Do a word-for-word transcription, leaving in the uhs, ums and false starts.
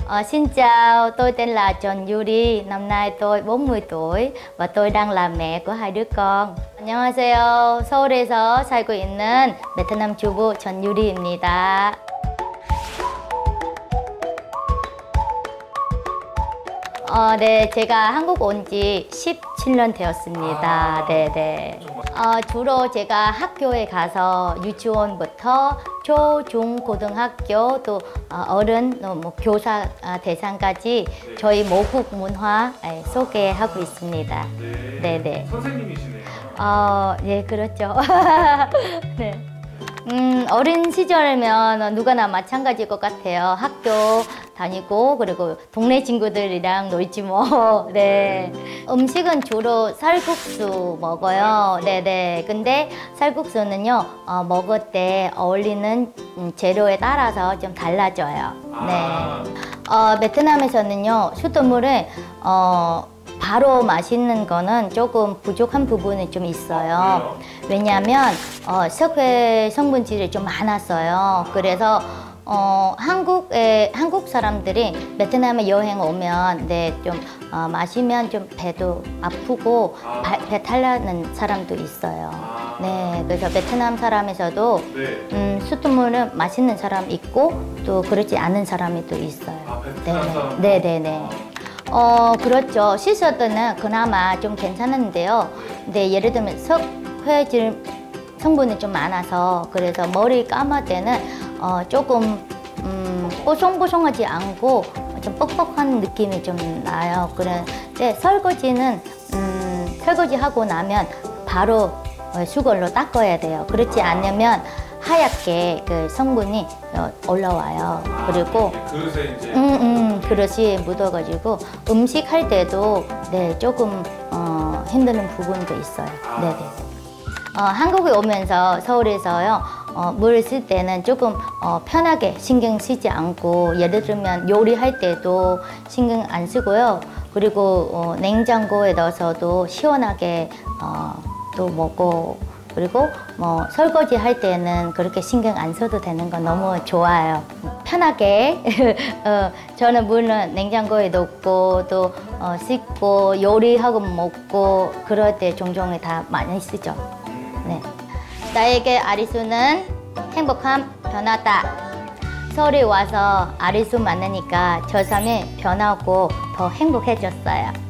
Ờ, xin chào, tôi tên là Trần Yuri, năm nay tôi bốn mươi tuổi và tôi đang là mẹ của hai đứa con. 안녕하세요. 서울에서 살고 있는 베트남 주부 전유리입니다. 어, 네, 제가 한국 온 지 십칠 년 되었습니다. 아, 네, 네. 어, 주로 제가 학교에 가서 유치원부터 초, 중, 고등학교 또 어, 어른, 뭐 교사 대상까지 네. 저희 모국 문화 예, 소개하고 있습니다. 네. 네, 네. 선생님이시네요. 어, 예, 그렇죠. 네. 음, 어린 시절이면 누구나 마찬가지일 것 같아요. 학교 다니고 그리고 동네 친구들이랑 놀지 뭐. 네. 음식은 주로 쌀국수 먹어요. 네네. 근데 쌀국수는요 어, 먹을 때 어울리는 재료에 따라서 좀 달라져요. 네. 어, 베트남에서는요 수돗물을 어, 바로 마시는 거는 조금 부족한 부분이 좀 있어요. 왜냐하면 어, 석회 성분질이 좀 많았어요. 그래서 어, 한국에 한국 사람들이 베트남에 여행 오면 네, 좀 어, 마시면 좀 배도 아프고 바, 배탈 나는 사람도 있어요. 네, 그래서 베트남 사람에서도 네. 음, 수돗물을 마시는 사람 있고 또 그렇지 않은 사람이 또 있어요. 아, 베트남 사람? 네, 네, 네. 어, 그렇죠. 시서드는 그나마 좀 괜찮은데요. 근데 예를 들면 석회질 성분이 좀 많아서 그래서 머리 감을 때는 어, 조금 음, 뽀송뽀송하지 않고 좀 뻑뻑한 느낌이 좀 나요. 그런데 설거지는 음, 설거지하고 나면 바로 수건으로 닦아야 돼요. 그렇지 않으면 하얗게 그 성분이 올라와요. 그리고 그릇에 이제 음, 음, 그릇이 묻어가지고 음식 할 때도 네 조금 어, 힘드는 부분도 있어요. 네네. 어, 한국에 오면서 서울에서요 어, 물을 쓸 때는 조금 어, 편하게 신경 쓰지 않고 예를 들면 요리할 때도 신경 안 쓰고요. 그리고 어, 냉장고에 넣어서도 시원하게 어, 또 먹고. 그리고 뭐 설거지 할 때는 그렇게 신경 안 써도 되는 건 너무 좋아요. 편하게 어, 저는 물은 냉장고에 넣고 또 어, 씻고 요리하고 먹고 그럴 때 종종 다 많이 쓰죠. 네. 나에게 아리수는 행복한 변화다. 서울에 와서 아리수 만나니까 저 삶이 변하고 더 행복해졌어요.